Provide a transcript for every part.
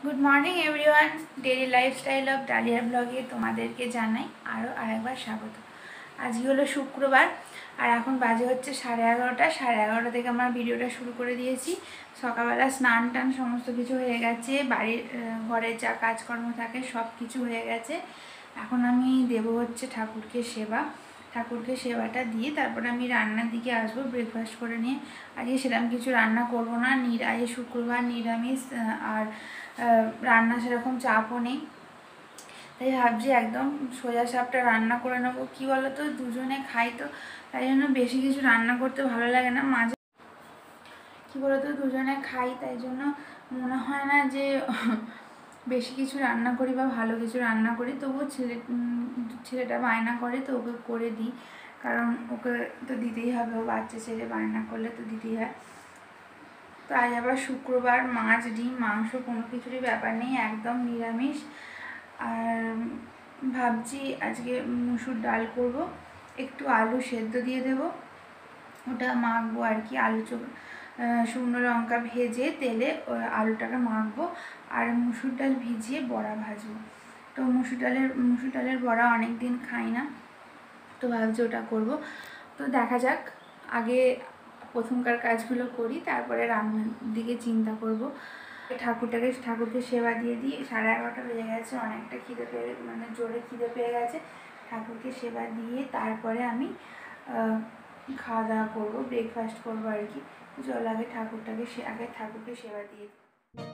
Good morning everyone daily lifestyle of Dalia ब्लगे तुम्हादेरके जानाई आरो आरेकबार स्वागत। आज हलो शुक्रवार और एखन बाजे होच्छे 11:30। 11:30 থেকে আমরা ভিডিওটা শুরু করে দিয়েছি। সকালবেলা স্নান টান সমস্ত কিছু হয়ে গেছে, বাড়ির ঘরে যা কাজকর্ম থাকে সব কিছু হয়ে গেছে। এখন আমি দেব হচ্ছে ঠাকুরকে সেবা। ঠাকুরকে সেবাটা দিয়ে তারপরে আমি রান্নার দিকে আসবো ব্রেকফাস্ট করে নিয়ে। আজকে সেরকম কিছু রান্না করব না, আজকে শুক্রবার নিরামিষ আর রান্না সেরকম চাপও নেই, তাই ভাবছি একদম সোজা সাপটা রান্না করে নেবো। কী বলো তো, দুজনে খাই তো, তাই জন্য বেশি কিছু রান্না করতে ভালো লাগে না। মাঝে কী বলো তো, দুজনে খাই তাই জন্য মনে হয় না যে বেশি কিছু রান্না করি বা ভালো কিছু রান্না করি। তবুও ছেলেটা বায়না করে তো ওকে করে দিই, কারণ ওকে তো দিতেই হবে, ও বাচ্চা ছেলে বায়না করলে তো দিতেই হয়। তো আজ আবার শুক্রবার, মাছ ডিম মাংস কোনো কিছুরই ব্যাপার নেই, একদম নিরামিষ। আর ভাবছি আজকে মুসুর ডাল করব, একটু আলু সেদ্ধ দিয়ে দেব, ওটা মাখবো আর কি। আলু শুকনো লঙ্কা ভেজে তেলে আলুটাকে মাখবো আর মুসুর ডাল ভিজিয়ে বড়া ভাজবো। তো মুসুর ডালের বড়া অনেক দিন খাই না, তো ভাবছি ওটা করব। তো দেখা যাক, আগে প্রথমকার কাজগুলো করি, তারপরে রান্নার দিকে চিন্তা করব। ঠাকুরকে সেবা দিয়ে দিই। 11:30 বেজে গেছে, অনেকটা খিদে পেয়ে জোরে খিদে পেয়ে গেছে। ঠাকুরকে সেবা দিয়ে তারপরে আমি খাওয়া দাওয়া করবো, ব্রেকফাস্ট করবো আর কি। চল আগে ঠাকুরকে সেবা দিয়ে দিই।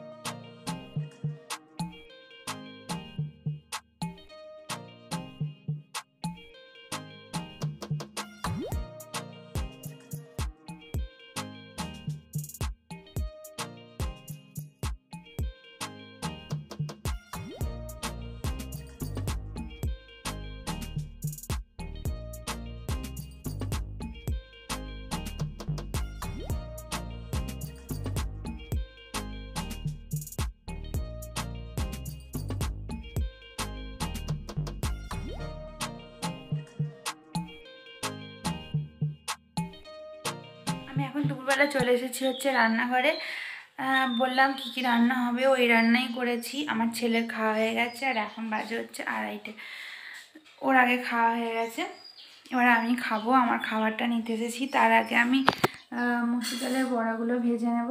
আমি এখন দুপুরবেলা চলে এসেছি হচ্ছে রান্নাঘরে। বললাম কি রান্না হবে, ওই রান্নাই করেছি। আমার ছেলের খাওয়া হয়ে গেছে আর এখন বাজে হচ্ছে 2:30। ওর আগে খাওয়া হয়ে গেছে, এবার আমি খাবো। আমার খাবারটা নিতে এসেছি, তার আগে আমি মুসুর ডালের বড়াগুলো ভেজে নেব।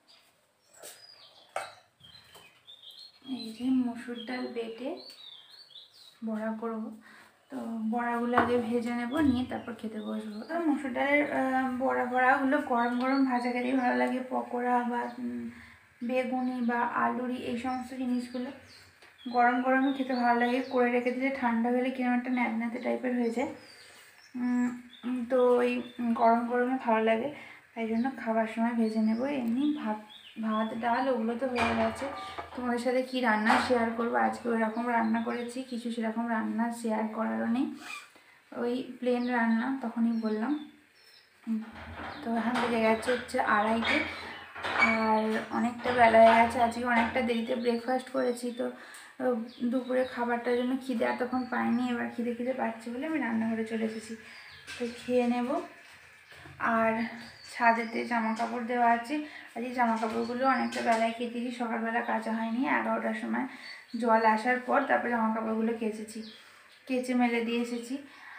এই যে মুসুর ডাল বেটে বড়া করব, তো বড়াগুলো আগে ভেজে নেব, নিয়ে তারপর খেতে বসবো। মুসুর ডালের বড়াগুলো গরম গরম ভাজা খেতেই ভালো লাগে। পকোড়া বা বেগুনি বা আলুরি এই সমস্ত জিনিসগুলো গরম গরমই খেতে ভালো লাগে। করে রেখে দিলে ঠান্ডা হলে কিরকম একটা ন্যাতে টাইপের হয়ে যায়, তো ওই গরম গরমে ভালো লাগে, তাই জন্য খাবার সময় ভেজে নেব। এমনি ভাত ডাল ওগুলো তো হয়ে গেছে। তোমাদের সাথে কি রান্না শেয়ার করবো, আজকে ওইরকম রান্না করেছি, কিছু সেরকম রান্না শেয়ার করারও নেই, ওই প্লেন রান্না তখনই বললাম। তো এখন বেজে গেছে হচ্ছে 2:30, আর অনেকটা বেলা হয়ে গেছে। আজকে অনেকটা দেরিতে ব্রেকফাস্ট করেছি, তো দুপুরে খাবারটার জন্য খিদে এতক্ষণ পাইনি। এবার খিদে পাচ্ছি বলে আমি রান্নাঘরে চলে এসেছি, তো খেয়ে নেব। আর ছাদেতে জামা কাপড় দেওয়া আছে, আর এই জামা কাপড়গুলো অনেকটা বেলায় কেচেছি, সকালবেলা কাচা হয়নি। 11টার সময় জল আসার পর তারপরে জামা কাপড়গুলো কেচে মেলে দিয়ে এসেছি।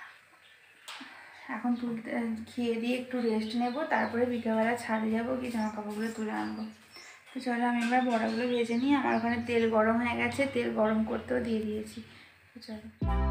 এখন খেয়ে দিয়ে একটু রেস্ট নেব, তারপরে বিকেলবেলা ছাদে যাব, কি জামা কাপড়গুলো তুলে আনবো। তো চলো আমি এবার বড়াগুলো ভেজে নিই। আমার ওখানে তেল গরম হয়ে গেছে, তেল গরম করতেও দিয়ে দিয়েছি। তো চলো।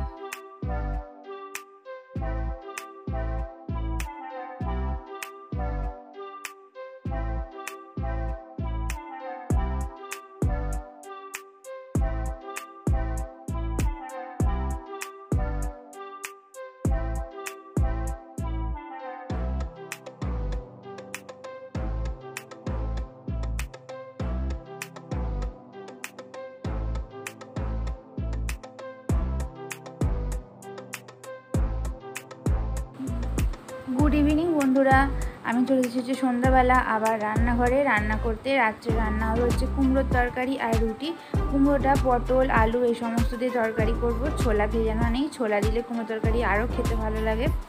গুড ইভিনিং বন্ধুরা, আমি চলে এসেছি সন্ধ্যাবেলা আবার রান্নাঘরে রান্না করতে। রাত্রে রান্না হবে হচ্ছে কুমড়োর তরকারি আর রুটি। কুমড়োটা পটল আলু এই সমস্ত দিয়ে তরকারি করব, ছোলা ভেজানো নেই, ছোলা দিলে কুমড়ো তরকারি আরও খেতে ভালো লাগে।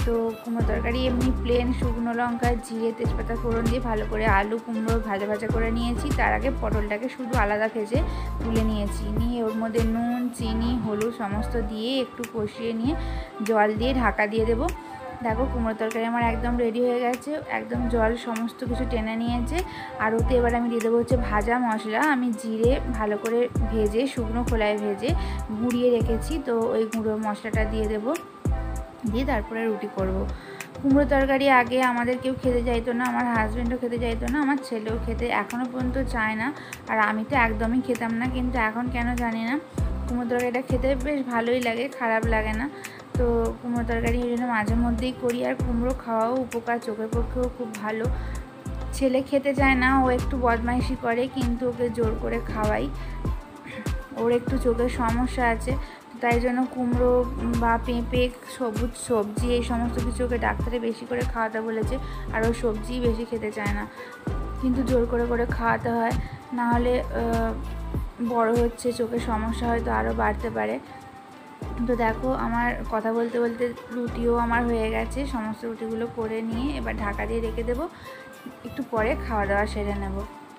তো কুমড়ো তরকারি এমনি প্লেন শুকনো লঙ্কা জিরে তেজপাতা ফোড়ন দিয়ে ভালো করে আলু কুমড়ো ভাজা ভাজা করে নিয়েছি। তার আগে পটলটাকে শুধু আলাদা ভেজে তুলে নিয়েছি, নিয়ে ওর মধ্যে নুন চিনি হলুদ সমস্ত দিয়ে একটু কষিয়ে নিয়ে জল দিয়ে ঢাকা দিয়ে দেবো। দেখো কুমড়ো তরকারি আমার একদম রেডি হয়ে গেছে, একদম জল সমস্ত কিছু টেনে নিয়েছে। আর ওতে এবার আমি দিয়ে দেবো হচ্ছে ভাজা মশলা। আমি জিরে ভালো করে ভেজে শুকনো খোলায় ভেজে গুঁড়িয়ে রেখেছি, তো ওই গুঁড়ো মশলাটা দিয়ে দেবো, দিয়ে তারপরে রুটি করব। কুমড়ো তরকারি আগে আমাদের কেউ খেতে চাইতো না, আমার হাজব্যান্ডও খেতে চাইতো না, আমার ছেলেও খেতে এখনও পর্যন্ত চায় না, আর আমি তো একদমই খেতাম না, কিন্তু এখন কেন জানি না কুমড়ো তরকারিটা খেতে বেশ ভালোই লাগে, খারাপ লাগে না। তো কুমড়ো তরকারি ওই জন্য মাঝে মধ্যেই করি। আর কুমড়ো খাওয়াও উপকার, চোখের পক্ষেও খুব ভালো। ছেলে খেতে চায় না, ও একটু বদমাইশি করে, কিন্তু ওকে জোর করে খাওয়াই। ওর একটু চোখের সমস্যা আছে, তাই জন্য কুমড়ো বা পেঁপে সবুজ সবজি এই সমস্ত কিছু ওকে ডাক্তারে বেশি করে খাওয়াতে বলেছে, আর ও সবজিই বেশি খেতে চায় না, কিন্তু জোর করে করে খাওয়াতে হয়, নাহলে বড় হচ্ছে চোখের সমস্যা হয়তো আরও বাড়তে পারে। তো দেখো আমার কথা বলতে বলতে রুটিও আমার হয়ে গেছে, সমস্ত রুটিগুলো করে নিয়ে এবার ঢাকা দিয়ে রেখে দেবো, একটু পরে খাওয়া দাওয়া সেরে নেব।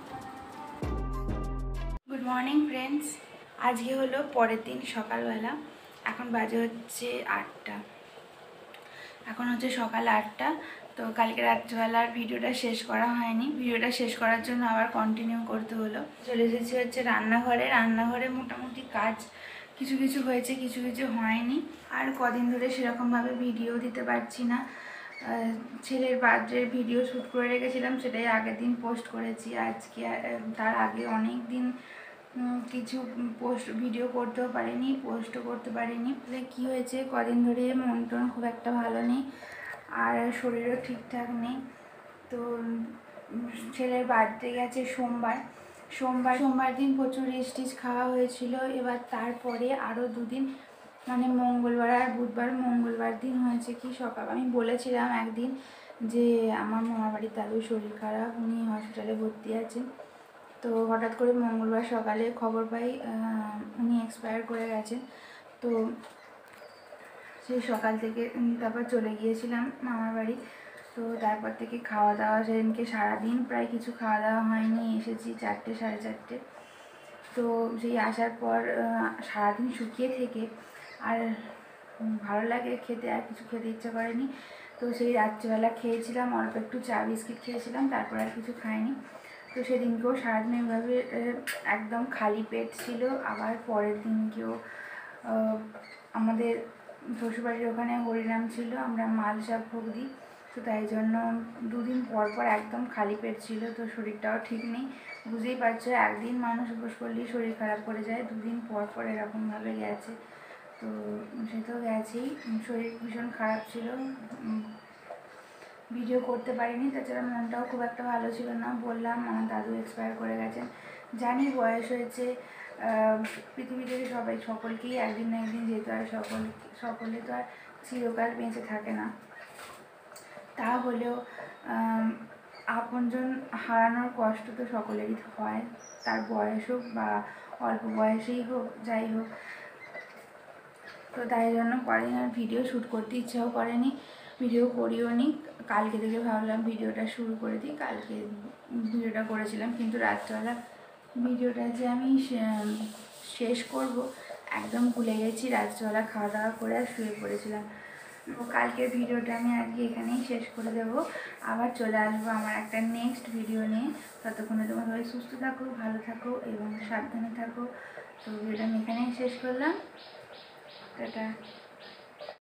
গুড মর্নিং ফ্রেন্ডস, আজকে হলো পরের দিন সকালবেলা, এখন বাজে হচ্ছে 8টা, এখন হচ্ছে সকাল 8টা। তো কালকে রাত্রিবেলার ভিডিওটা শেষ করা হয়নি, ভিডিওটা শেষ করার জন্য আবার কন্টিনিউ করতে হলো। চলে এসেছি হচ্ছে রান্নাঘরে মোটামুটি কাজ কিছু কিছু হয়েছে, কিছু কিছু হয়নি। আর কদিন ধরে সেরকমভাবে ভিডিও দিতে পারছি না। ছেলের বার্থডের ভিডিও শ্যুট করে রেখেছিলাম, সেটাই আগের দিন পোস্ট করেছি। আজকে তার আগে অনেক দিন কিছু ভিডিও করতেও পারিনি, পোস্টও করতে পারিনি। কী হয়েছে, কদিন ধরে মন টন খুব একটা ভালো নেই, আর শরীরও ঠিকঠাক নেই। তো ছেলের বার্থডে গেছে সোমবার দিন প্রচুর রিচ খাওয়া হয়েছিল। এবার তারপরে আরও দুদিন, মানে মঙ্গলবার আর বুধবার, মঙ্গলবার দিন হয়েছে কি সকাল, আমি বলেছিলাম একদিন যে আমার মামার বাড়ির দাদুর শরীর খারাপ, উনি হসপিটালে ভর্তি আছেন। তো হঠাৎ করে মঙ্গলবার সকালে খবর পাই উনি এক্সপায়ার করে গেছেন। তো সেই সকাল থেকে তারপর চলে গিয়েছিলাম মামার বাড়ি। তো তারপর থেকে খাওয়া দাওয়া সেদিনকে সারাদিন প্রায় কিছু খাওয়া দাওয়া হয়নি, এসেছি 4টে 4:30। তো সেই আসার পর সারাদিন শুকিয়ে থেকে আর ভালো লাগে খেতে, আর কিছু খেতে ইচ্ছা করেনি। তো সেই রাত্রিবেলা খেয়েছিলাম অল্প একটু চা বিস্কিট খেয়েছিলাম, তারপর আর কিছু খাইনি। তো সেদিনকেও সারাদিন এইভাবে একদম খালি পেট ছিল। আবার পরের দিনকেও আমাদের শ্বশুরবাড়ির ওখানে হরিনাম ছিল, আমরা মালসা ভোগ দিই, তো তাই জন্য দুদিন পর পর একদম খালি পেট ছিল। তো শরীরটাও ঠিক নেই, বুঝতেই পারছো, একদিন মানুষ উপোস করলেই শরীর খারাপ করে যায়, দুদিন পর পর এরকমভাবে গেছে। তো সে তো গেছেই, শরীর ভীষণ খারাপ ছিল, ভিডিও করতে পারিনি। তাছাড়া মনটাও খুব একটা ভালো ছিল না, বললাম আমার দাদু এক্সপায়ার করে গেছেন। জানি বয়স হয়েছে, পৃথিবী থেকে সকলকেই একদিন না একদিন যেতে হয়, সকলে তো আর চিরকাল বেঁচে থাকে না। তা হলেও আপনজন হারানোর কষ্ট তো সকলেরই হয়, তার বয়স হোক বা অল্প বয়সেই হোক, যাই হোক। তো তাই জন্য কদিন আর ভিডিও শ্যুট করতে ইচ্ছাও করেনি, ভিডিও করিও নি। কালকে থেকে ভাবলাম ভিডিওটা শুরু করে দিই, কালকে ভিডিওটা করেছিলাম, কিন্তু রাত্রবেলা ভিডিওটা যে আমি শেষ করব একদম ভুলে গেছি। রাত্রবেলা খাওয়া দাওয়া করে আর শুয়ে পড়েছিলাম। কালকের ভিডিওটা আমি আজকে এখানেই শেষ করে দেবো, আবার চলে আসবো আমার একটা নেক্সট ভিডিও নিয়ে। ততক্ষণে তোমরা সবাই সুস্থ থাকো, ভালো থাকো এবং সাবধানে থাকো। তো ভিডিওটা আমি এখানেই শেষ করলাম, টাটা।